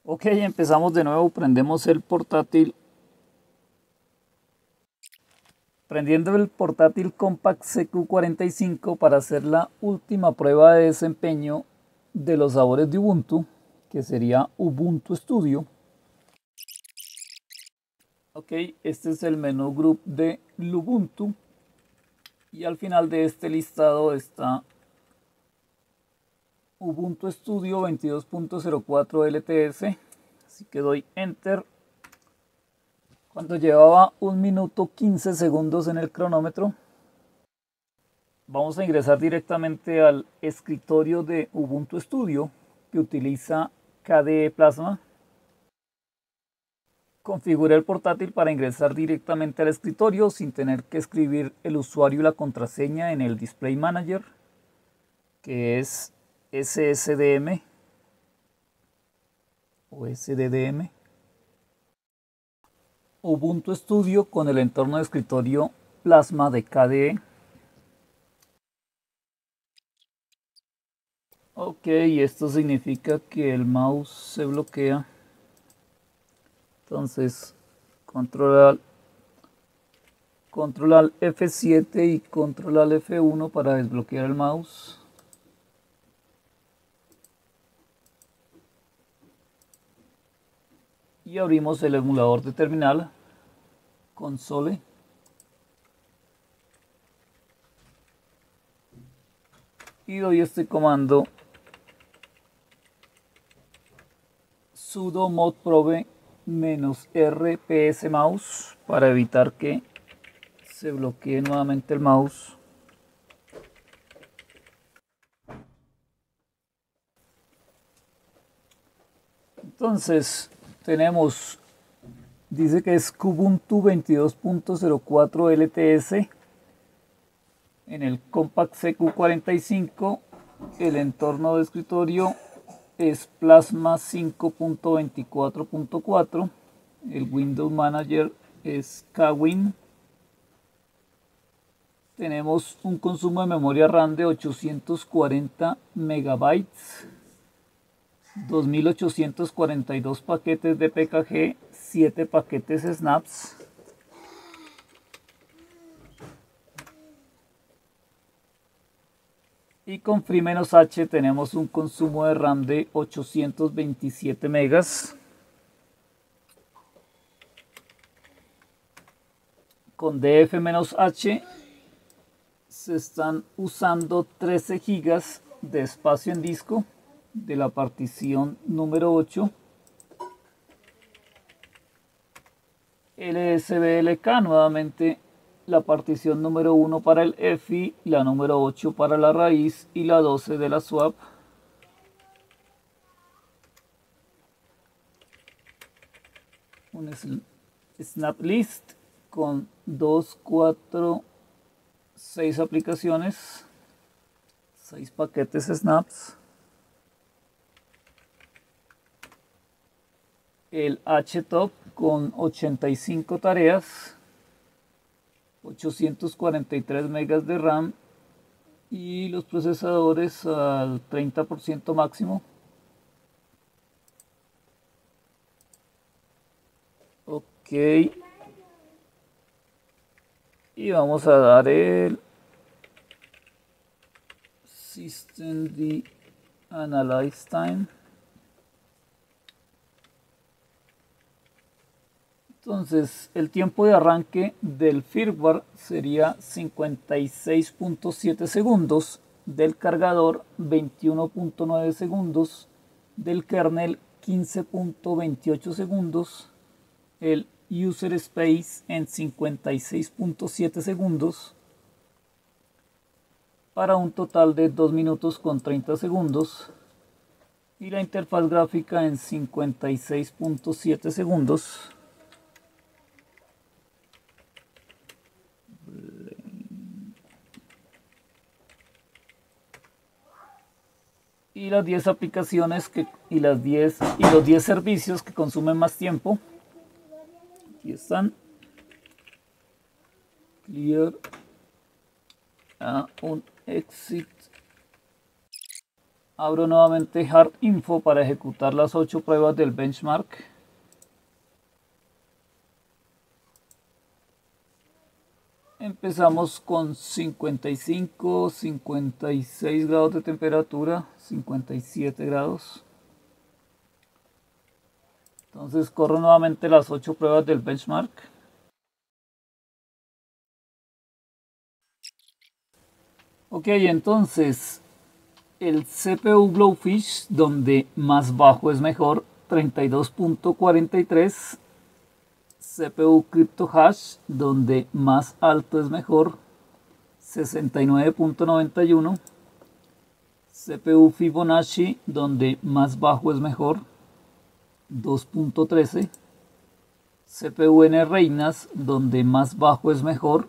Ok, empezamos de nuevo, prendemos el portátil. Prendiendo el portátil Compaq CQ45 para hacer la última prueba de desempeño de los sabores de Ubuntu, que sería Ubuntu Studio. Ok, este es el menú group de Ubuntu y al final de este listado está Ubuntu Studio 22.04 LTS, así que doy Enter. Cuando llevaba 1 minuto 15 segundos en el cronómetro, vamos a ingresar directamente al escritorio de Ubuntu Studio que utiliza KDE Plasma. Configuré el portátil para ingresar directamente al escritorio sin tener que escribir el usuario y la contraseña en el Display Manager, que es SSDM o SDDM. Ubuntu Studio con el entorno de escritorio Plasma de KDE. Ok, esto significa que el mouse se bloquea. Entonces, control al F7 y control al F1 para desbloquear el mouse. Y abrimos el emulador de terminal, console. Y doy este comando sudo modprobe -rps mouse para evitar que se bloquee nuevamente el mouse. Entonces tenemos, dice que es Ubuntu 22.04 LTS en el Compaq CQ45. El entorno de escritorio es Plasma 5.24.4. El Windows Manager es KWin. Tenemos un consumo de memoria RAM de 840 megabytes, 2842 paquetes de PKG, 7 paquetes snaps. Y con Free-H tenemos un consumo de RAM de 827 megas. Con DF-H se están usando 13 gigas de espacio en disco de la partición número 8. LSBLK, nuevamente la partición número 1 para el EFI, la número 8 para la raíz y la 12 de la swap. Un snap list con 2, 4, 6 aplicaciones, 6 paquetes snaps. El HTOP con 85 tareas, 843 megas de RAM y los procesadores al 30% máximo. Ok. Y vamos a dar el Systemd Analyze Time. Entonces, el tiempo de arranque del firmware sería 56.7 segundos, del cargador 21.9 segundos, del kernel 15.28 segundos, el user space en 56.7 segundos, para un total de 2 minutos con 30 segundos, y la interfaz gráfica en 56.7 segundos. Y las 10 aplicaciones y los 10 servicios que consumen más tiempo. Aquí están. Clear. Un exit. Abro nuevamente Hard Info para ejecutar las 8 pruebas del benchmark. Empezamos con 55, 56 grados de temperatura, 57 grados. Entonces corro nuevamente las 8 pruebas del benchmark. Ok, entonces el CPU Glowfish, donde más bajo es mejor, 32.43. CPU CryptoHash, donde más alto es mejor, 69.91. CPU Fibonacci, donde más bajo es mejor, 2.13. CPU N Reinas, donde más bajo es mejor,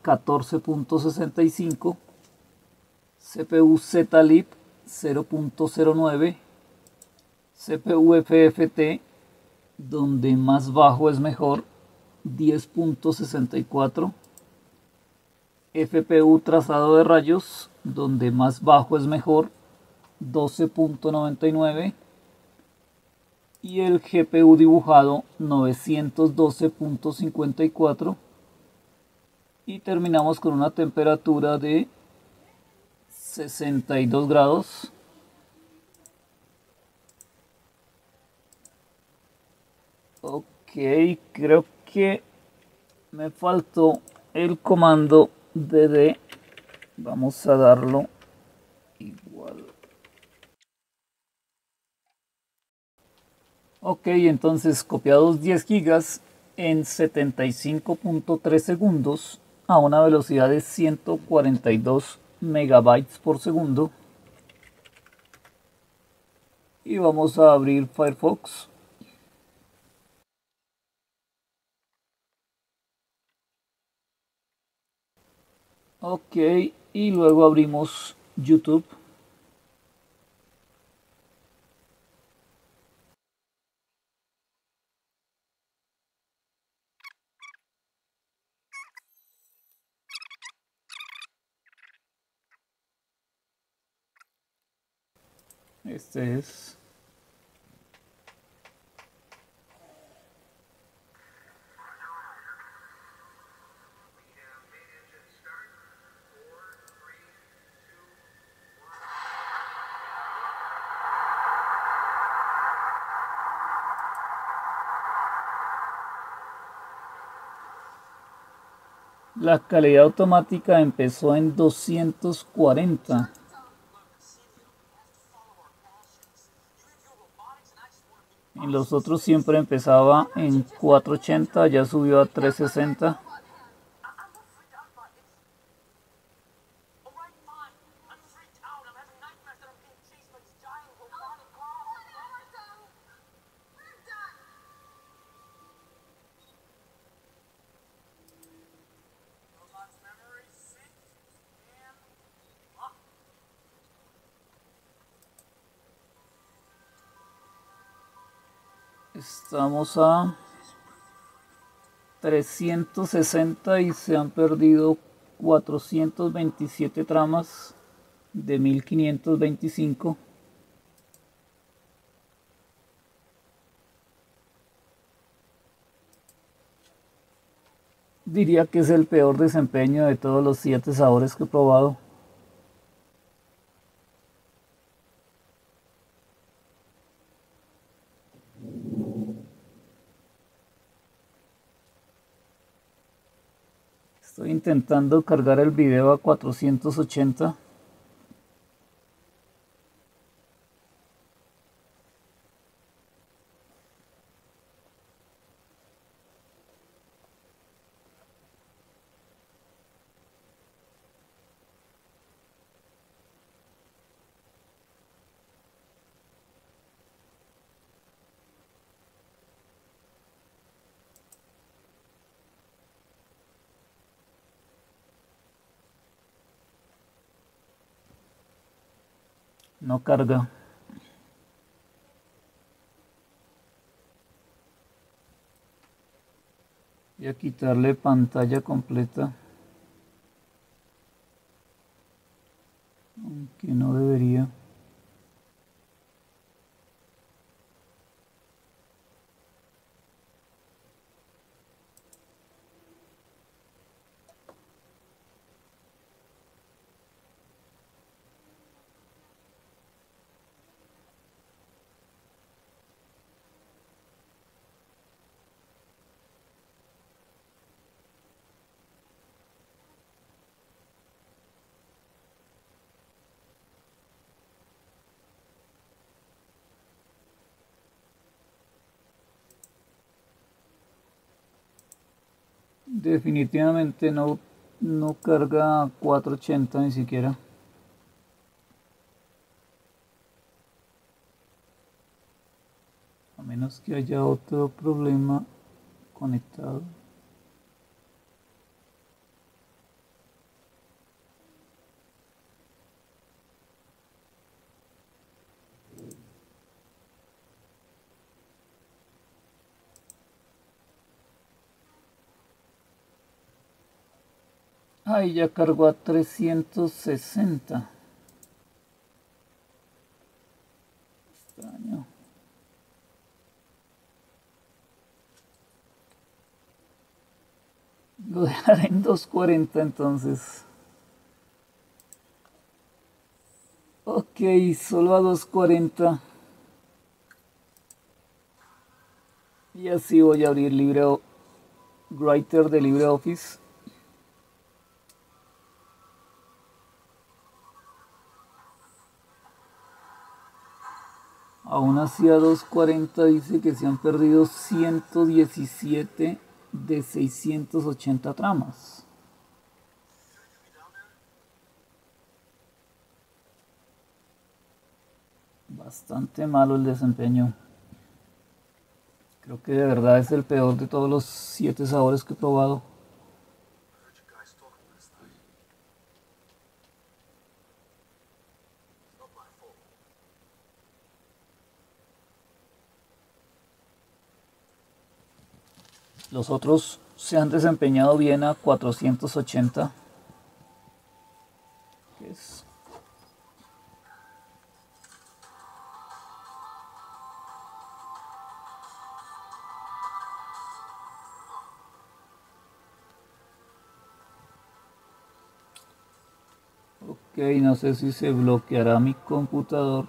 14.65. CPU Z-Lib, 0.09. CPU FFT, donde más bajo es mejor, 10.64. FPU trazado de rayos, donde más bajo es mejor, 12.99. Y el GPU dibujado, 912.54. Y terminamos con una temperatura de 62 grados. Ok, creo que me faltó el comando dd. Vamos a darlo igual. Ok, entonces copiados 10 gigas en 75.3 segundos a una velocidad de 142 megabytes por segundo. Y vamos a abrir Firefox. Ok, y luego abrimos YouTube. Este es. La calidad automática empezó en 240. En los otros siempre empezaba en 480, ya subió a 360. Estamos a 360 y se han perdido 427 tramas de 1525. Diría que es el peor desempeño de todos los 7 sabores que he probado. Estoy intentando cargar el video a 480. No carga. Voy a quitarle pantalla completa. Aunque no debería. Definitivamente no carga 480 ni siquiera. A menos que haya otro problema conectado. Ahí ya cargó a 360. Extraño. Lo dejaré en 240 entonces. Ok, solo a 240. Y así voy a abrir Writer de LibreOffice. Aún así a 240 dice que se han perdido 117 de 680 tramas. Bastante malo el desempeño. Creo que de verdad es el peor de todos los 7 sabores que he probado. Los otros se han desempeñado bien a 480. Que es ok, no sé si se bloqueará mi computador.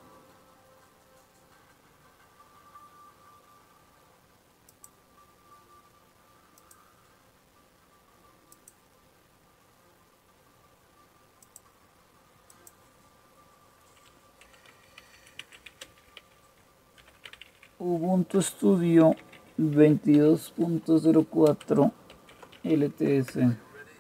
Ubuntu Studio 22.04 LTS.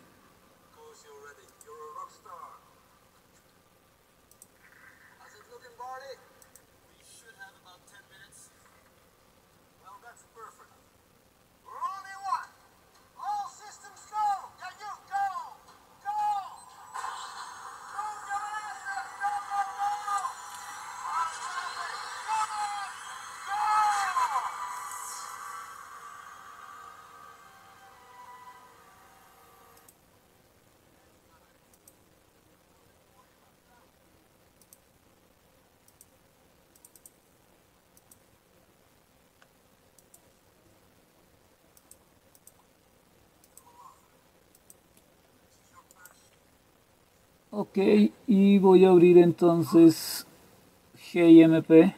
Ok, y voy a abrir entonces GIMP.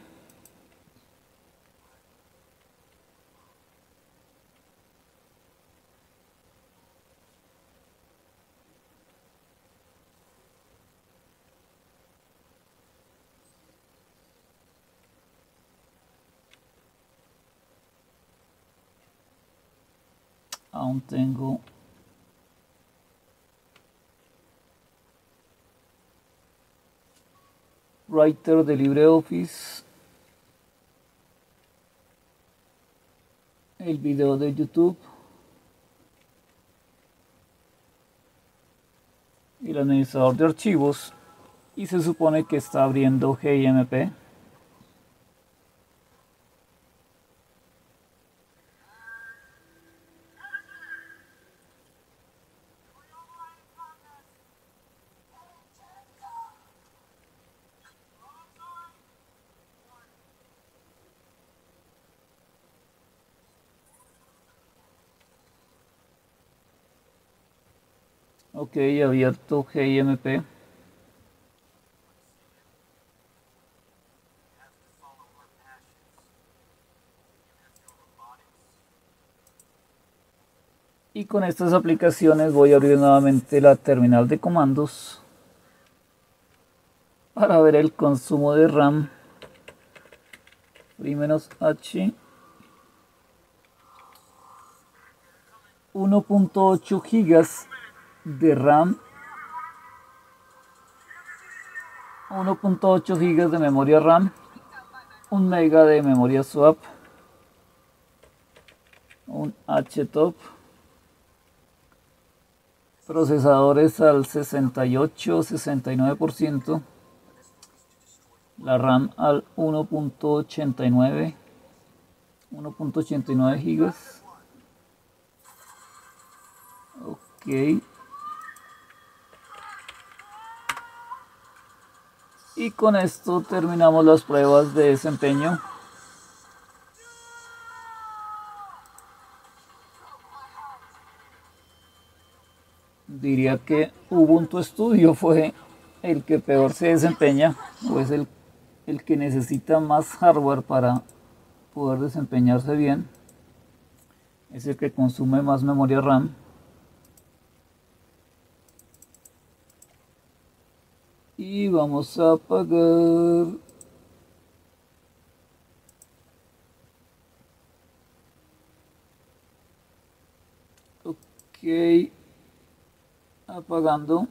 Aún tengo Writer de LibreOffice, el video de YouTube, el administrador de archivos, y se supone que está abriendo GIMP. Ok, abierto GIMP. Y con estas aplicaciones voy a abrir nuevamente la terminal de comandos para ver el consumo de RAM. -H. 1.8 gigas de RAM, 1.8 gigas de memoria RAM, 1 mega de memoria swap, un HTOP, procesadores al 68-69%, la RAM al 1.89 gigas. Ok. Y con esto terminamos las pruebas de desempeño. Diría que Ubuntu Studio fue el que peor se desempeña, o es el que necesita más hardware para poder desempeñarse bien. Es el que consume más memoria RAM. Y vamos a apagar. Ok. Apagando.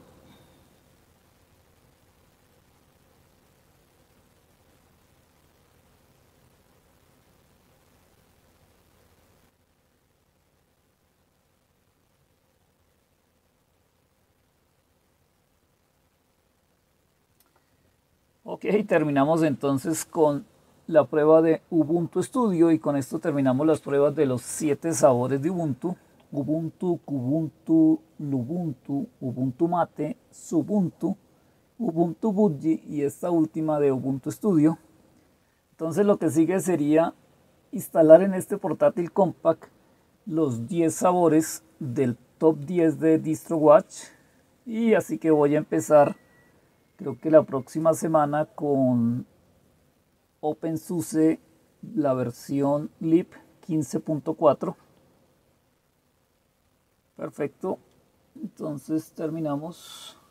Ok, terminamos entonces con la prueba de Ubuntu Studio y con esto terminamos las pruebas de los 7 sabores de Ubuntu. Ubuntu, Kubuntu, Lubuntu, Ubuntu Mate, Xubuntu, Ubuntu Budgie y esta última de Ubuntu Studio. Entonces lo que sigue sería instalar en este portátil compact los 10 sabores del top 10 de DistroWatch. Y así que voy a empezar, creo que la próxima semana, con OpenSUSE, la versión lib 15.4. Perfecto. Entonces terminamos.